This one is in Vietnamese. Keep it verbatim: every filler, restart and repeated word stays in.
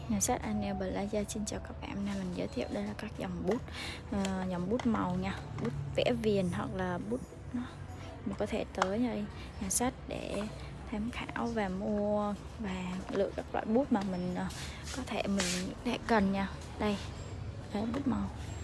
Nhà sách Anel Plaza xin chào các bạn. Hôm nay mình giới thiệu đây là các dòng bút, uh, dòng bút màu nha, bút vẽ viền hoặc là bút nó mình có thể tới đây nhà sách để tham khảo và mua và lựa các loại bút mà mình uh, có thể mình để cần nha. Đây, đấy, bút màu.